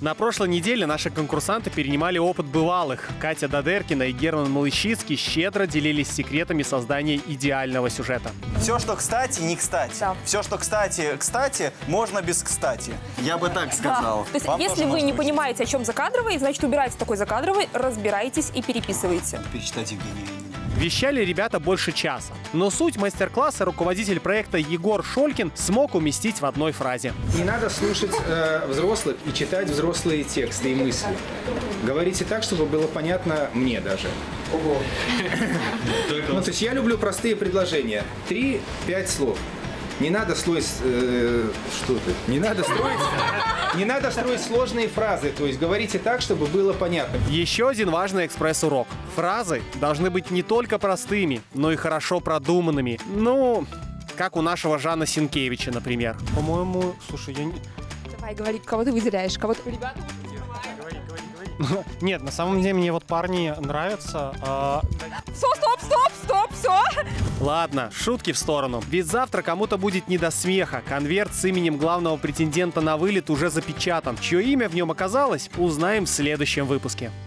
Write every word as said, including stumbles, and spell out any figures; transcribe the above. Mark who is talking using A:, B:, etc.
A: На прошлой неделе наши конкурсанты перенимали опыт бывалых. Катя Додеркина и Герман Малыщицкий щедро делились секретами создания идеального сюжета.
B: Все, что кстати, не кстати. Да. Все, что кстати, кстати, можно без кстати. Я бы так сказал.
C: Да. То есть, Вам если вы не быть. понимаете, о чем закадровый, значит, убирайте такой закадровый, разбирайтесь и переписывайте.
B: Перечитать Евгения.
A: Вещали ребята больше часа. Но суть мастер-класса руководитель проекта Егор Шолькин смог уместить в одной фразе.
D: Не надо слушать э, взрослых и читать взрослые тексты и мысли. Говорите так, чтобы было понятно мне даже. Ого. Ну, то есть я люблю простые предложения. Три-пять слов. Не надо строить... Э, что ты? Не надо строить... Не надо строить сложные фразы, то есть говорите так, чтобы было понятно.
A: Еще один важный экспресс-урок. Фразы должны быть не только простыми, но и хорошо продуманными. Ну, как у нашего Жана Синкевича, например. По-моему, слушай, я не...
C: Давай, говори, кого ты выделяешь, кого ты... Ребята...
A: Нет, на самом деле мне вот парни нравятся. А...
C: Стоп, стоп, стоп, стоп, все.
A: Ладно, шутки в сторону. Ведь завтра кому-то будет не до смеха. Конверт с именем главного претендента на вылет уже запечатан. Чье имя в нем оказалось, узнаем в следующем выпуске.